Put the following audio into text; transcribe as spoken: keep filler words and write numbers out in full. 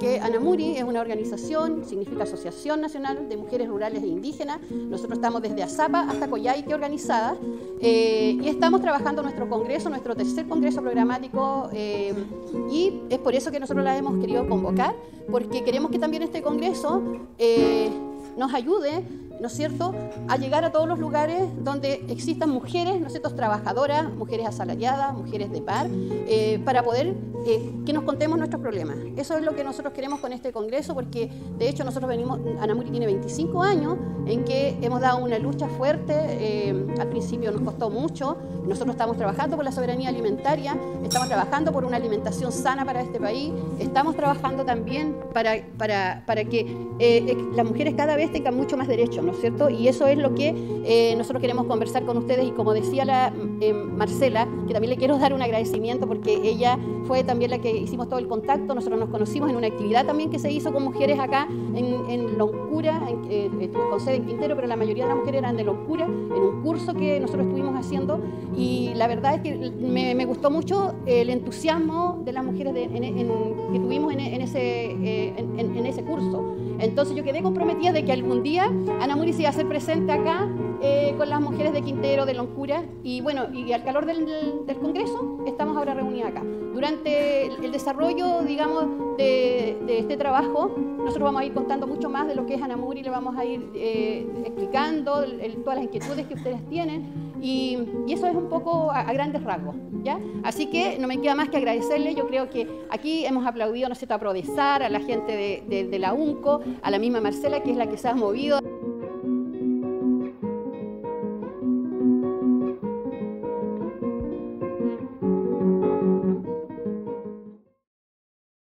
porque ANAMURI es una organización, significa Asociación Nacional de Mujeres Rurales e Indígenas. Nosotros estamos desde Azapa hasta Coyhaique organizadas eh, y estamos trabajando nuestro congreso, nuestro tercer congreso programático eh, y es por eso que nosotros la hemos querido convocar, porque queremos que también este congreso eh, nos ayude, ¿no es cierto?, a llegar a todos los lugares donde existan mujeres, ¿no es cierto?, trabajadoras, mujeres asalariadas, mujeres de par, eh, para poder eh, que nos contemos nuestros problemas. Eso es lo que nosotros queremos con este congreso, porque de hecho nosotros venimos, ANAMURI tiene veinticinco años en que hemos dado una lucha fuerte, eh, al principio nos costó mucho, nosotros estamos trabajando por la soberanía alimentaria, estamos trabajando por una alimentación sana para este país, estamos trabajando también para, para, para que eh, las mujeres cada vez tengan mucho más derechos, ¿no es cierto? Y eso es lo que eh, nosotros queremos conversar con ustedes y como decía la eh, Marcela, que también le quiero dar un agradecimiento porque ella fue también la que hicimos todo el contacto, nosotros nos conocimos en una actividad también que se hizo con mujeres acá en, en Loncura, en, eh, estuve con sede en Quintero, pero la mayoría de las mujeres eran de Loncura, en un curso que nosotros estuvimos haciendo y la verdad es que me, me gustó mucho el entusiasmo de las mujeres de, en, en, que tuvimos en, en, ese, eh, en, en ese curso. Entonces yo quedé comprometida de que algún día ANAMURI se iba a hacer presente acá eh, con las mujeres de Quintero, de Loncura y bueno, y al calor del, del Congreso estamos ahora reunidas acá. Durante el, el desarrollo, digamos, de, de este trabajo, nosotros vamos a ir contando mucho más de lo que es ANAMURI, le vamos a ir eh, explicando el, el, todas las inquietudes que ustedes tienen y, y eso es un poco a, a grandes rasgos, ¿ya? Así que no me queda más que agradecerle, yo creo que aquí hemos aplaudido, no sé, a Prodesar, a la gente de, de, de la UNCO, a la misma Marcela, que es la que se ha movido.